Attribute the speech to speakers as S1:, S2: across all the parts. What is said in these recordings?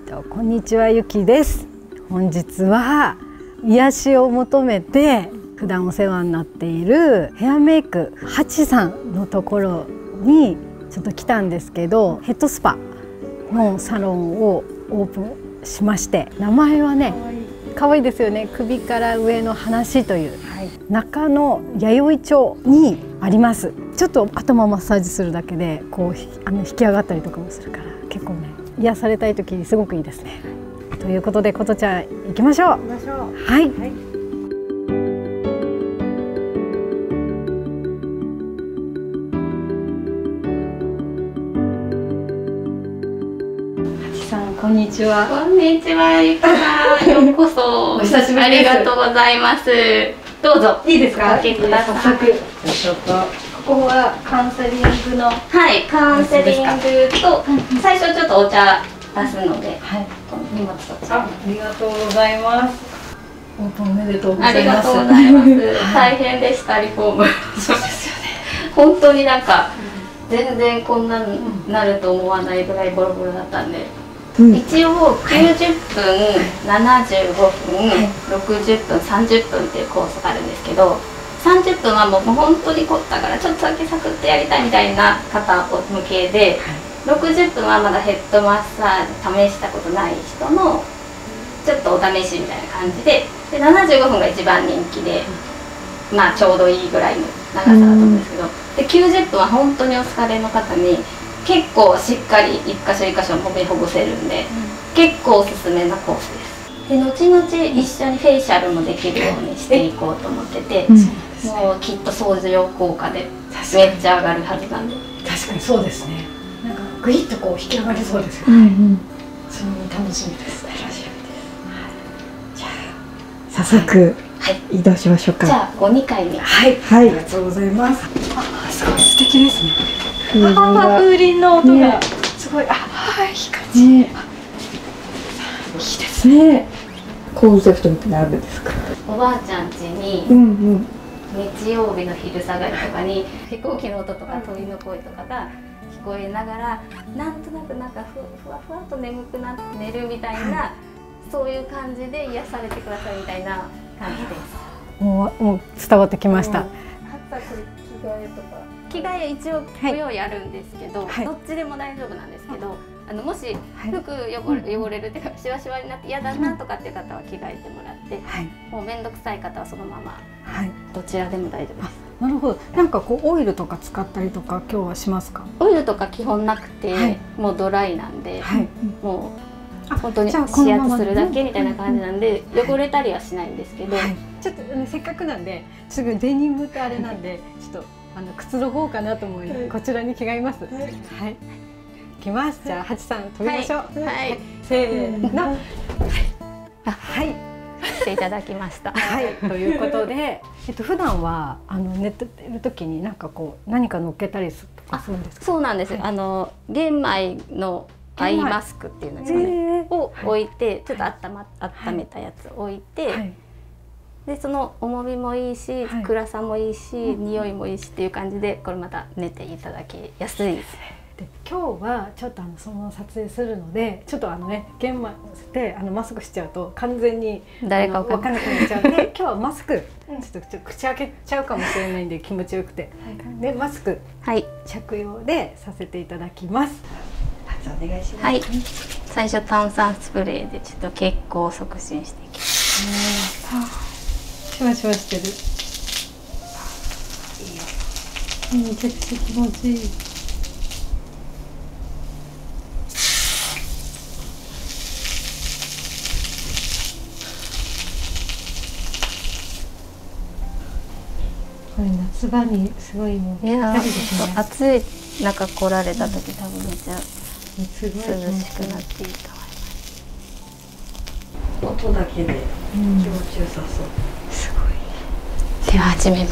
S1: こんにちは、ゆきです。本日は癒しを求めて普段お世話になっているヘアメイクハチさんのところにちょっと来たんですけど、ヘッドスパのサロンをオープンしまして、名前はね可愛いですよね。首から上の話という、中野弥生町にあります。ちょっと頭マッサージするだけでこう引き上がったりとかもするから、結構ね癒されたい時にすごくいいですね。ということで、ことちゃん行きましょう。はい。こんにちは。
S2: こんにちは、ゆきさん。ようこそ。
S1: お久しぶりです。
S2: ありがとうございます。どうぞ。
S1: いいですか。
S2: おかけください。
S1: ちょっとここはカウンセリングの。
S2: はい、カウンセリングと、最初ちょっとお茶出すので、
S1: はい。
S2: 荷物と茶。
S1: ありがとうございます。オープンおめでとうございます。
S2: ありがとうございます。大変でした、リフォーム。
S1: そうですよね。
S2: 本当になんか全然こんなになると思わないぐらいボロボロだったんで。一応90分、75分、60分、30分っていうコースがあるんですけど、30分はもう本当に凝ったからちょっとだけサクッとやりたいみたいな方向けで、60分はまだヘッドマッサージ試したことない人のちょっとお試しみたいな感じで、75分が一番人気で、まあちょうどいいぐらいの長さだと思うんですけど、で90分は本当にお疲れの方に結構しっかり一箇所一箇所もみほぐせるんで、結構おすすめなコースです。で後々一緒にフェイシャルもできるようにしていこうと思ってて、もうきっと相乗効果でめっちゃ上がるはずなんで。
S1: 確かにそうですね。なんかグイッとこう引き上がりそうですよね。それも楽しみです。楽しみです。じゃあ早速移動しましょうか。
S2: じゃあ2階に。
S1: はい、ありがとうございます。あ、すごい素敵ですね。風鈴の音がすごい、いい感じ。いいですね。コンセプトみたいなのあるんですか。
S2: おばあちゃん家に日曜日の昼下がりとかに飛行機の音とか鳥の声とかが聞こえながら、なんとなくなんかふわふわと眠くなって寝るみたいな、そういう感じで癒されてくださいみたいな感じです。
S1: もう伝わってきました。
S2: 着替え一応ご用意あるんですけど、どっちでも大丈夫なんですけど、もし服汚れるっていうかシワシワになって嫌だなとかっていう方は着替えてもらって、もう面倒くさい方はそのままどちらでも大丈夫です。
S1: なるほど。なんかこうオイルとか使ったりとか今日はしますか。
S2: オイルとか基本なくて、もうドライなんで、もう本当に指圧するだけみたいな感じなんで、汚れたりはしないんですけど、
S1: ちょっとせっかくなんで、すぐデニムとあれなんでちょっと靴の方かなと思い、こちらに着替えます。はい。来ます。じゃあハチさん飛びましょう。はい。せーの。はい。
S2: していただきました。
S1: はい。ということで、普段は寝てる時になんかこう何か乗っけたりするんですか。
S2: そうなんです。玄米のアイマスクっていうのですかね。を置いて、ちょっと温めたやつを置いて。でその重みもいいし、暗さもいいし、匂いもいいしっていう感じで、これまた寝ていただきやすい。
S1: で今日はちょっとその撮影するので、ちょっと玄米でマスクしちゃうと完全に
S2: 誰か
S1: 分からなくなっちゃうので、今日はマスクちょっと口開けちゃうかもしれないんで気持ちよくて、でマスク着用でさせていただきます。じゃあお願いします。
S2: はい。最初炭酸スプレーでちょっと血行を促進していきます。
S1: シュワシュワしてる。めちゃくちゃ気持ちいい。これ夏場にすごいもうぴったりですね。
S2: 暑い中来られた時、多分めっちゃ涼しくなっていいと思います。
S1: 音だけで気持ちよさそう。
S2: すごい。では始めます。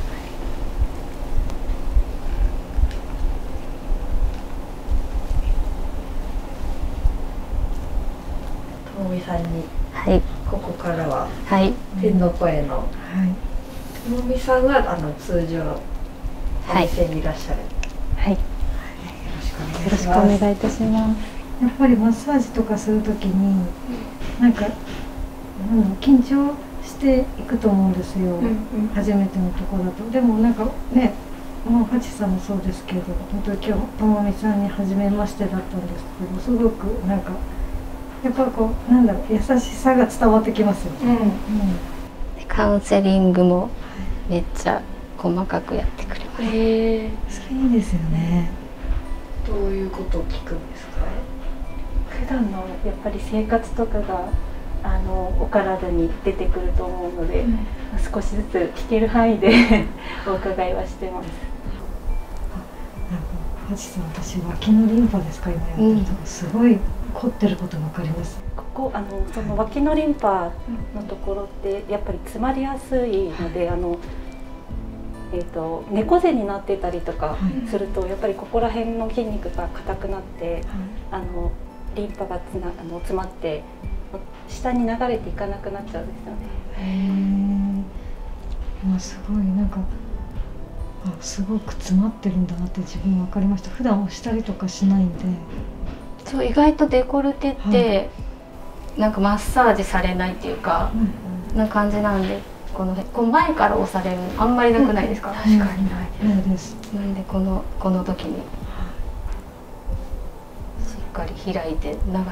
S1: ともみさんに、ここからは天の声のともみさんは通常お店にいらっしゃる。
S2: よろしくお願いいたします。
S1: やっぱりマッサージとかするときになんか緊張していくと思うんですよ、初めてのところだと。でもなんかね、もうハチさんもそうですけど、本当に今日ともみさんに初めましてだったんですけど、すごくなんかやっぱこうなんだろう、優しさが伝わってきますよね。
S2: カウンセリングもめっちゃ細かくやってくれます。
S1: それいいですよね。
S3: どういうことを聞くんですか？
S4: 普段のやっぱり生活とかがお体に出てくると思うので、少しずつ聞ける範囲でお伺いはしてます。
S1: ハチさん、私脇のリンパですか、今やってると、すごい凝ってることが分かります。
S4: ここその脇のリンパのところってやっぱり詰まりやすいので、猫背になってたりとかすると、やっぱりここら辺の筋肉が硬くなって、リンパが詰まって下に流れていかなくなっちゃうんですよね。
S1: 今すごいなんかすごく詰まってるんだなって自分分かりました。普段押したりとかしないんで。
S2: そう意外とデコルテって、なんかマッサージされないっていうか、な感じなんで、この前から押されるのあんまりなくないですか？
S1: 確かにないです。
S2: なんでこの時にしっかり開いて流してもらって。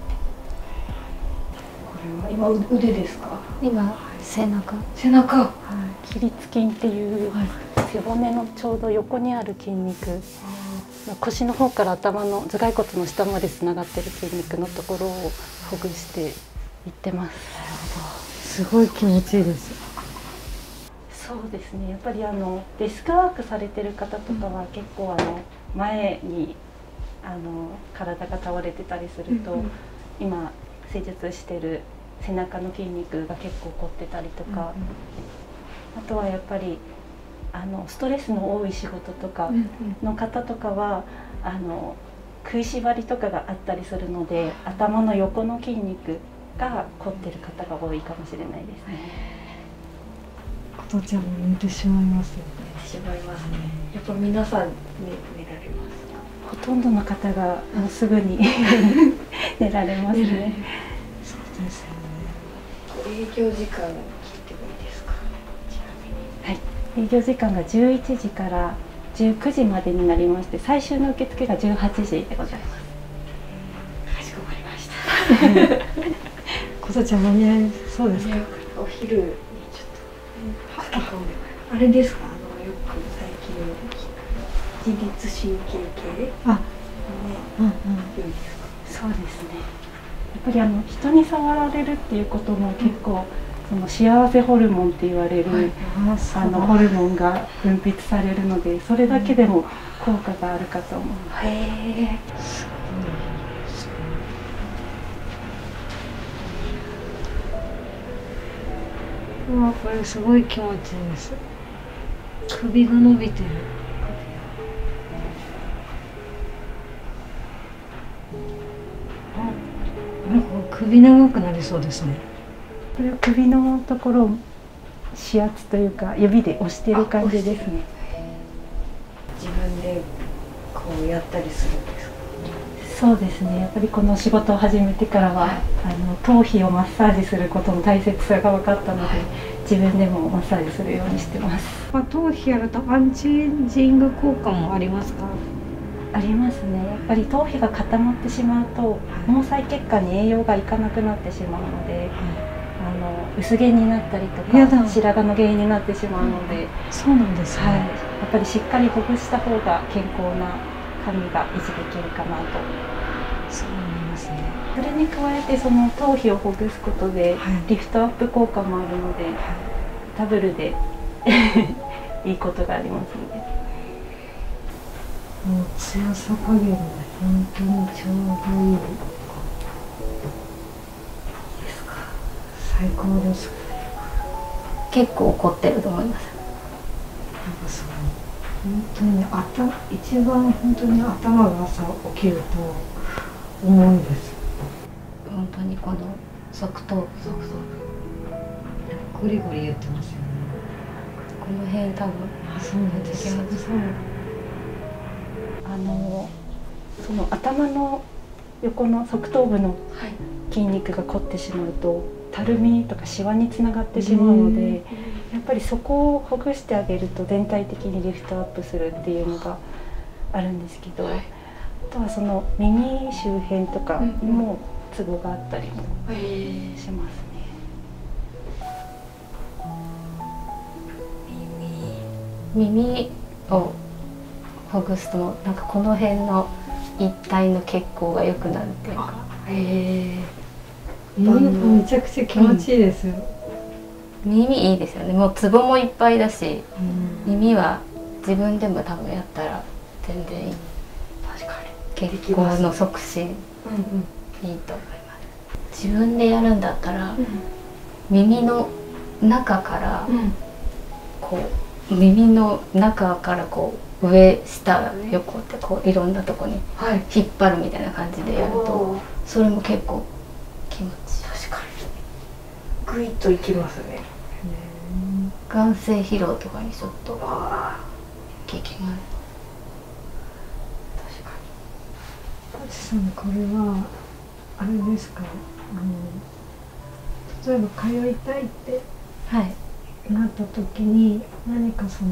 S3: これは今腕ですか？
S2: 今背中。
S4: 起立筋っていう背骨のちょうど横にある筋肉、腰の方から頭の頭蓋骨の下までつながってる筋肉のところをほぐしていってます。
S1: すごい気持ちいいです。
S4: そうですね、やっぱりデスクワークされてる方とかは結構前に体が倒れてたりすると、今施術してる背中の筋肉が結構凝ってたりとか、あとはやっぱりストレスの多い仕事とかの方とかは食いしばりとかがあったりするので、頭の横の筋肉が凝ってる方が多いかもしれないですね。
S1: 琴ちゃんも寝てしまいますよね。
S3: 寝てしまいますね。やっぱ皆さん寝られます。
S4: ほとんどの方がもうすぐに寝られますね。
S1: そうですよね。
S3: 営業時間聞いてもいいですか？
S4: はい、営業時間が11時から19時までになりまして、最終の受付が18時でございます。
S3: かしこまりました。
S1: 琴ちゃん間に合いそうですか？
S3: お昼にちょっとあれですか？よく最近自律神経系いいですか？
S4: そうですね。やっぱり人に触られるっていうことも結構、その幸せホルモンって言われる、ホルモンが分泌されるので、それだけでも効果があるかと思います。
S1: これすごい気持ちいいです。首が伸びてる。なんか首長くなりそうですね。
S4: これは首のところを指圧というか指で押してる感じですね。
S3: 自分でこうやったりするんですか？
S4: そうですね。やっぱりこの仕事を始めてからは、頭皮をマッサージすることの大切さが分かったので、自分でもマッサージするようにしてます。
S1: 頭皮やるとアンチエイジング効果もありますか？
S4: ありますね。やっぱり頭皮が固まってしまうと、毛細血管に栄養がいかなくなってしまうので、薄毛になったりとか白髪の原因になってしまうので、
S1: そうなんですね。
S4: やっぱりしっかりほぐした方が健康な髪が維持できるかなと。
S1: そうなんですね。
S4: それに加えてその頭皮をほぐすことでリフトアップ効果もあるので、ダブルでいいことがありますので。
S1: もう強さ加減が本当にちょうどいいですか？最高です。
S2: 結構凝ってると思います。
S1: なんかそう本当に一番本当に頭が朝起きると重いです。
S2: 本当にこの側頭部
S1: ゴリゴリ言ってますよね。
S2: この辺多分
S1: そうなんですよ。
S4: その頭の横の側頭部の筋肉が凝ってしまうとたるみとかシワにつながってしまうので、やっぱりそこをほぐしてあげると全体的にリフトアップするっていうのがあるんですけど、あとはその耳周辺とかにもツボがあったりもしますね。
S2: 耳をほぐすとなんかこの辺の一帯の血行が良くなるっていうか。
S1: めちゃくちゃ気持ちいいですよ。
S2: 耳いいですよね。もうツボもいっぱいだし、耳は自分でも多分やったら全然いい。確かに血行の促進、いいと思います。自分でやるんだったら、耳の中からこう耳の中からこう上下横ってこういろんなとこに引っ張るみたいな感じでやると、それも結構気持ちいい。
S3: 確かにグイッといきますね。
S2: 眼性疲労とかにちょっと効きがある。
S3: 確か
S1: ハチさん、これはあれですか、例えば通いたいってなった時に何かその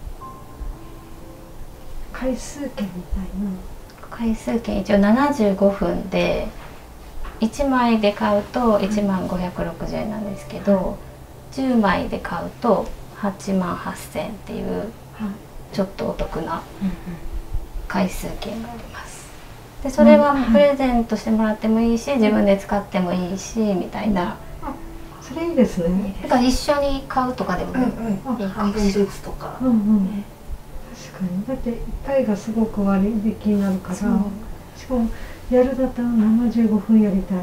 S1: 回数券みたいな。
S2: 回数券一応75分で1枚で買うと1万560円なんですけど、10枚で買うと8万8000円っていうちょっとお得な回数券があります。でそれはプレゼントしてもらってもいいし、自分で使ってもいいしみたいな。
S1: それいいですね。
S2: だから一緒に買うとかでもいいかもしれない。
S3: とか。
S1: 確かに。だって1回がすごく割引になるから、しかもやるだったら75分やりたい。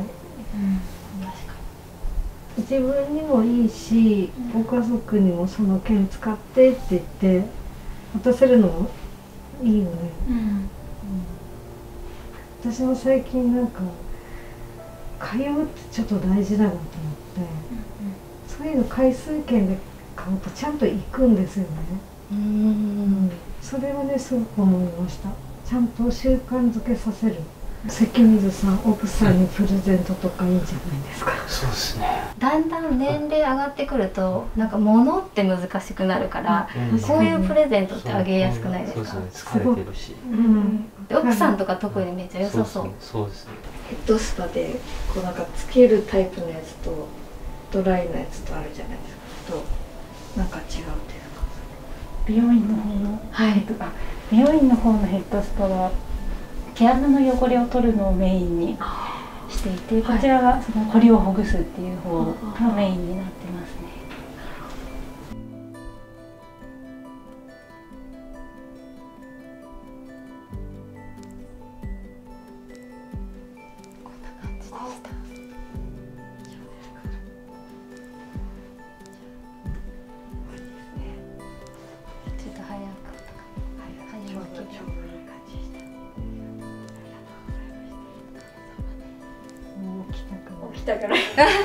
S1: 自分にもいいし、ご家族にもその券使ってって言って渡せるのもいいよね。私も最近なんか通うってちょっと大事だなと思って、そういうの回数券で買うとちゃんと行くんですよね。それはね、すごく思いました。ちゃんと習慣づけさせる。関水さん、奥さんにプレゼントとかいいんじゃないですか。
S5: そうですね。
S2: だんだん年齢上がってくるとなんか物って難しくなるから、こういうプレゼントってあげやすくないですか。
S5: そうですね、疲れてるし。
S2: で奥さんとか特にめっちゃ良さそう。
S5: そうですね。
S3: ヘッドスパでこうなんかつけるタイプのやつとドライなやつとあるじゃないですか。となんか違うっていうか。
S4: 美容院の方の美容院の方のヘッドスパは毛穴の汚れを取るのをメインにしていて、こちらはその彫りをほぐすっていう方がメインになってますね。
S2: こんな感じでした。ちょっと早く
S3: 起きたから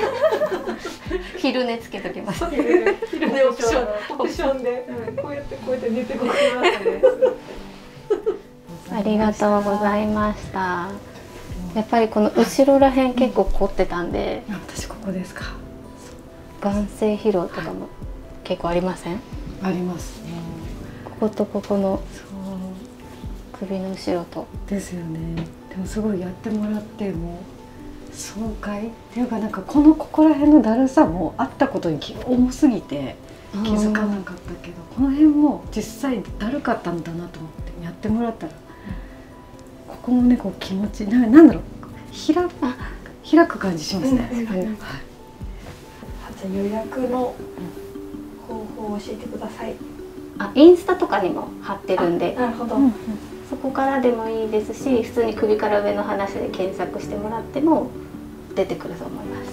S2: 昼寝つけときます。
S3: 昼寝オプションで、こうやって寝てこられますね。
S2: ありがとうございました。やっぱりこの後ろらへん結構凝ってたんで、
S1: 私ここですか。
S2: 眼性疲労とかも結構ありません？
S1: あります。
S2: こことここの首の後ろと。
S1: ですよね。でもすごいやってもらっても爽快っていうか、なんかここら辺のだるさもあったことに重すぎて気づかなかったけど、この辺も実際だるかったんだなと思ってやってもらったら、ここもねこう気持ちなんだろう、開く感じしますね。
S3: じゃあ予約の方法を教えてください。
S2: インスタとかにも貼ってるんで、
S3: なるほど。
S2: そこからでもいいですし、普通に首から上の話で検索してもらっても出てくると思います。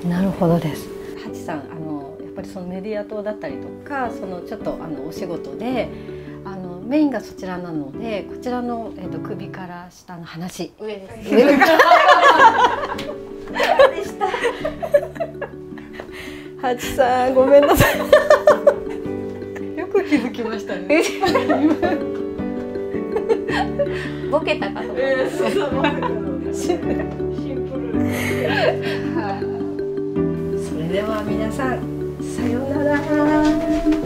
S1: なるほどです。ハチさん、やっぱりそのメディア棟だったりとか、そのちょっとお仕事でメインがそちらなので、こちらの首から下の話。
S2: 上です。
S3: でした。
S1: ハチさん、ごめんなさい。よく気づきましたね。
S2: ボケたかと思った。
S1: す
S3: では皆さんさようなら。